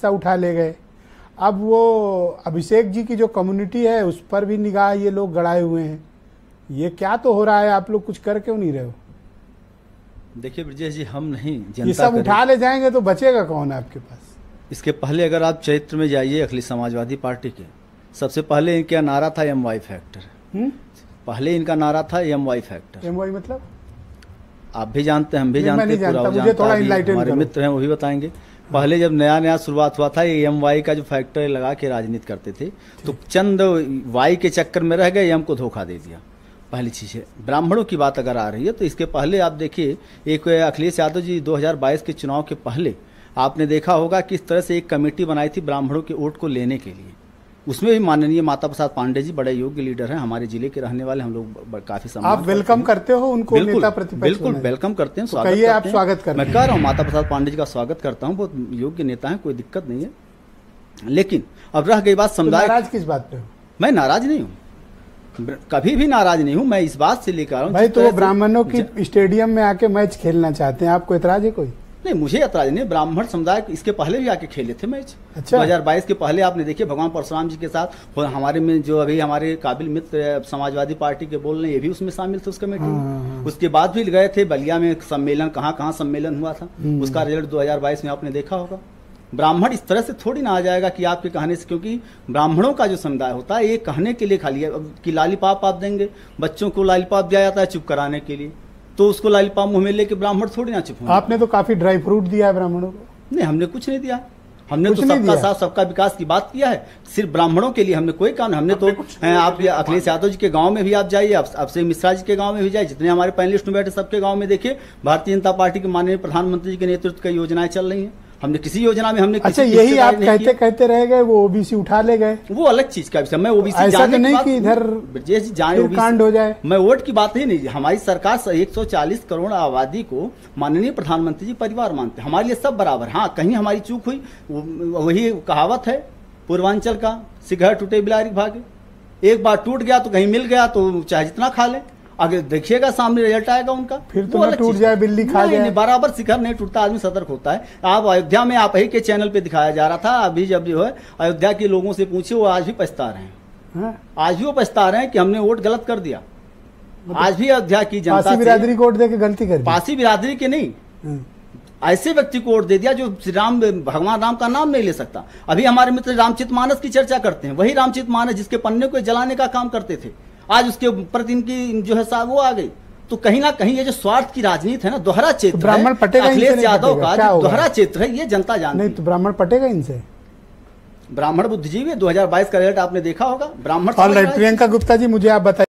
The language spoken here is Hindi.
हिस्सा उठा ले गए। अब वो अभिषेक जी की जो कम्युनिटी है उस पर भी निगाह ये लोग गड़ाए हुए हैं। ये क्या तो हो रहा है, आप लोग कुछ कर क्यों नहीं रहे हो? देखिए ब्रजेश जी, हम नहीं, जनता ये सब उठा ले जाएंगे तो बचेगा कौन आपके पास? इसके पहले अगर आप चरित्र में जाइए अखिलेश समाजवादी पार्टी के, सबसे पहले इनका नारा था MY फैक्टर। पहले इनका नारा था MY फैक्टर। MY मतलब आप भी जानते हैं, हम भी जानते हैं, पूरा मुझे थोड़ा इनलाइटन हमारे मित्र हैं वो भी बताएंगे। पहले जब नया शुरुआत हुआ था, ये MY का जो फैक्टर लगा के राजनीति करते थे, तो चंद वाई के चक्कर में रह गए, एम को धोखा दे दिया। पहली चीज है। ब्राह्मणों की बात अगर आ रही है तो इसके पहले आप देखिए, एक अखिलेश यादव जी 2022 के चुनाव के पहले आपने देखा होगा किस तरह से एक कमेटी बनाई थी ब्राह्मणों के वोट को लेने के लिए। उसमें भी माननीय माता प्रसाद पांडे जी बड़े योग्य लीडर हैं, हमारे जिले के रहने वाले, हम लोग काफी सम्मान। आप वेलकम करते हो उनको? नेता प्रतिपक्ष बिल्कुल वेलकम करते हैं, स्वागत कहिए, आप स्वागत करते हैं। मैं कह रहा हूँ माता प्रसाद पांडे जी का स्वागत करता हूँ, बहुत योग्य नेता है, कोई दिक्कत नहीं है। लेकिन अब रह गई बात समुदाय। नाराज किस बात पे हो? मैं नाराज नहीं हूँ, कभी भी नाराज नहीं हूँ। मैं इस बात से लेकर भाई, तो वो ब्राह्मणों की स्टेडियम में आके मैच खेलना चाहते हैं, आपको एतराज है कोई? नहीं, मुझे एतराज नहीं। ब्राह्मण समुदाय इसके पहले भी आके खेले थे मैच। अच्छा। 2022 के पहले आपने देखिए भगवान परशुराम जी के साथ, और हमारे में जो अभी हमारे काबिल मित्र समाजवादी पार्टी के बोल रहे हैं, ये भी उसमें शामिल थे उस कमेटी में। उसके बाद भी गए थे बलिया में सम्मेलन, कहाँ सम्मेलन हुआ था, उसका रिजल्ट 2022 में आपने देखा होगा। ब्राह्मण इस तरह से थोड़ी ना आ जाएगा कि आपके कहने से, क्योंकि ब्राह्मणों का जो समुदाय होता है ये कहने के लिए खाली है कि लालीपाप आप देंगे, बच्चों को लालीपाप दिया जाता है चुप कराने के लिए, तो उसको लालीपाप मुंह में लेके ब्राह्मण थोड़ी ना चुप होंगे। आपने तो काफी ड्राई फ्रूट दिया है ब्राह्मणों को। नहीं, हमने कुछ नहीं दिया, हमने तो सबका साथ सबका विकास की बात किया है। सिर्फ ब्राह्मणों के लिए हमने कोई काम, हमने तो आप अखिलेश यादव जी के गांव में भी आप जाइए, अभिषेक मिश्रा जी के गांव में भी जाइए, जितने हमारे पैनलिस्ट में बैठे सबके गांव में देखिए, भारतीय जनता पार्टी के माननीय प्रधानमंत्री जी के नेतृत्व की योजनाएं चल रही हैं। हमने किसी योजना में हमने अच्छा, यही आप कहते कहते रह गए, वो ओबीसी उठा ले गए, वो अलग चीज का विषय। मैं ओबीसी ऐसा तो नहीं कि इधर जाने कांड हो जाए। मैं वोट की बात ही नहीं, हमारी सरकार 140 करोड़ आबादी को माननीय प्रधानमंत्री जी परिवार मानते हैं, हमारे लिए सब बराबर। हाँ, कहीं हमारी चूक हुई, वही कहावत है पूर्वांचल का, सिगह टूटे बिलारी भागे। एक बार टूट गया तो कहीं मिल गया तो चाहे जितना खा ले, आगे देखिएगा सामने रिजल्ट आएगा उनका, फिर तो न टूट जाए, बिल्ली खा जाए। बराबर शिखर नहीं टूटता, आदमी सतर्क होता है। आप अयोध्या में आप ही के चैनल पे दिखाया जा रहा था, अभी जब जो है अयोध्या के लोगों से पूछे, वो आज भी पछता रहे हैं। आज भी वो पछता रहे हैं कि हमने वोट गलत कर दिया। आज भी अयोध्या की जनता पासी बिरादरी को वोट देके गलती कर दी। पासी बिरादरी के नहीं, ऐसे व्यक्ति को वोट दे दिया जो भगवान राम का नाम नहीं ले सकता। अभी हमारे मित्र रामचरितमानस की चर्चा करते हैं, वही रामचरितमानस जिसके पन्ने को जलाने का काम करते थे, आज उसके प्रति इनकी जो है वो आ गई। तो कहीं ना कहीं ये जो स्वार्थ की राजनीति है ना, दोहरा क्षेत्र, ब्राह्मण पटेगा अखिलेश यादव का जो दोहरा क्षेत्र है, ये जनता जानती नहीं। तो ब्राह्मण पटेगा इनसे? ब्राह्मण बुद्धिजीवी 2022 का रिजल्ट आपने देखा होगा। ब्राह्मण प्रियंका गुप्ता जी, मुझे आप बताइए।